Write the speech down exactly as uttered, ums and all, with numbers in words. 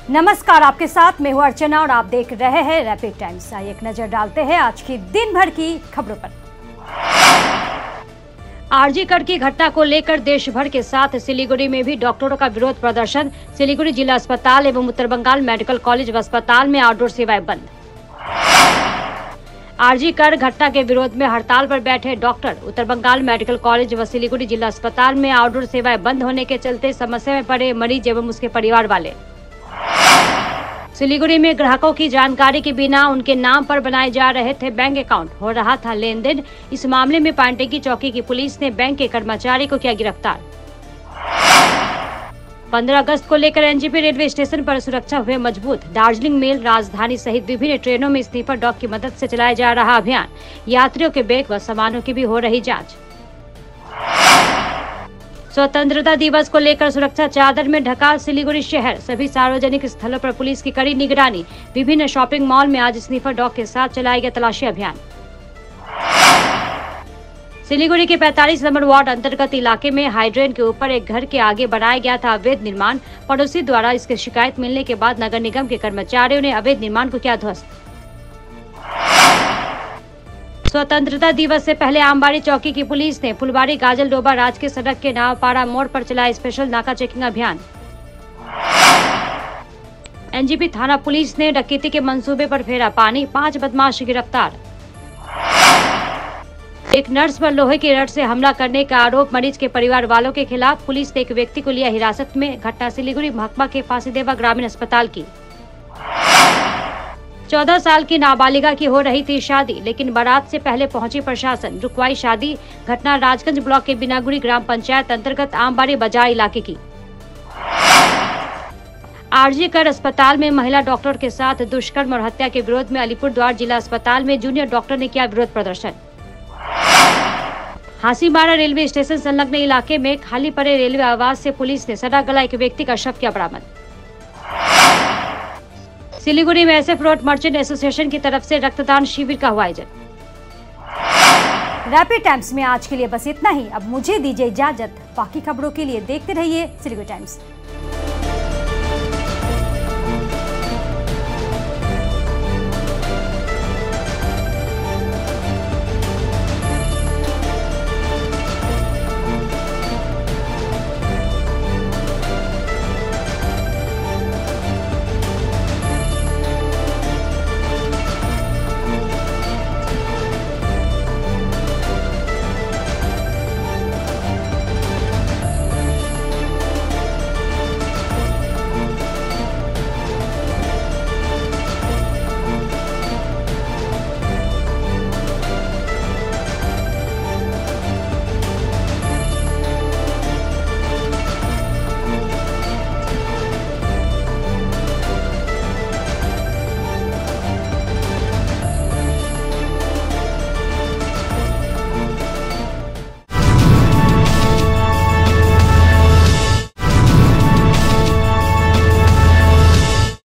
नमस्कार, आपके साथ मैं हूं अर्चना और आप देख रहे हैं रैपिड टाइम्स। आइए एक नजर डालते हैं आज की दिन भर की खबरों पर। आरजी कर की घटना को लेकर देश भर के साथ सिलीगुड़ी में भी डॉक्टरों का विरोध प्रदर्शन। सिलीगुड़ी जिला अस्पताल एवं उत्तर बंगाल मेडिकल कॉलेज व अस्पताल में आउटडोर सेवाएं बंद। आरजी कर घटना के विरोध में हड़ताल पर बैठे डॉक्टर। उत्तर बंगाल मेडिकल कॉलेज व सिलीगुड़ी जिला अस्पताल में आउटडोर सेवाएं बंद होने के चलते समस्या में पड़े मरीज एवं उसके परिवार वाले। सिलीगुड़ी में ग्राहकों की जानकारी के बिना उनके नाम पर बनाए जा रहे थे बैंक अकाउंट, हो रहा था लेन देन। इस मामले में पानटेकी चौकी की पुलिस ने बैंक के कर्मचारी को किया गिरफ्तार। पंद्रह अगस्त को लेकर एनजेपी रेलवे स्टेशन पर सुरक्षा हुए मजबूत। दार्जिलिंग मेल, राजधानी सहित विभिन्न ट्रेनों में स्नीपर डॉग की मदद से चलाया जा रहा अभियान। यात्रियों के बैग व सामानों की भी हो रही जाँच। स्वतंत्रता दिवस को लेकर सुरक्षा चादर में ढका सिलीगुड़ी शहर। सभी सार्वजनिक स्थलों पर पुलिस की कड़ी निगरानी। विभिन्न शॉपिंग मॉल में आज स्नीफर डॉग के साथ चलाया गया तलाशी अभियान। सिलीगुड़ी के पैंतालीस नंबर वार्ड अंतर्गत इलाके में हाइड्रेन के ऊपर एक घर के आगे बनाया गया था अवैध निर्माण। पड़ोसी द्वारा इसकी शिकायत मिलने के बाद नगर निगम के कर्मचारियों ने अवैध निर्माण को किया ध्वस्त। स्वतंत्रता दिवस से पहले आमबाड़ी चौकी की पुलिस ने फुलबाड़ी गाजल डोबा राजकीय सड़क के नावपाड़ा मोड़ पर चलाया स्पेशल नाका चेकिंग अभियान। एनजेपी थाना पुलिस ने डकैती के मंसूबे पर फेरा पानी। पांच बदमाश गिरफ्तार। एक नर्स पर लोहे की रड से हमला करने का आरोप मरीज के परिवार वालों के खिलाफ। पुलिस ने एक व्यक्ति को लिया हिरासत में। घटना सिलीगुड़ी महकमा के फांसीदेवा ग्रामीण अस्पताल की। चौदह साल की नाबालिगा की हो रही थी शादी, लेकिन बारात से पहले पहुंची प्रशासन, रुकवाई शादी। घटना राजगंज ब्लॉक के बिनागुड़ी ग्राम पंचायत अंतर्गत आमबाड़ी बाजार इलाके की। आरजी कर अस्पताल में महिला डॉक्टर के साथ दुष्कर्म और हत्या के विरोध में अलीपुरद्वार जिला अस्पताल में जूनियर डॉक्टर ने किया विरोध प्रदर्शन। हासीमारा रेलवे स्टेशन संलग्न इलाके में खाली पड़े रेलवे आवास से पुलिस ने सड़ा गला एक व्यक्ति का शव किया बरामद। सिलीगुड़ी में एसएफ रोड मर्चेंट एसोसिएशन की तरफ से रक्तदान शिविर का हुआ आयोजन। रैपिड टाइम्स में आज के लिए बस इतना ही। अब मुझे दीजिए इजाजत। बाकी खबरों के लिए देखते रहिए सिलीगुड़ी टाइम्स।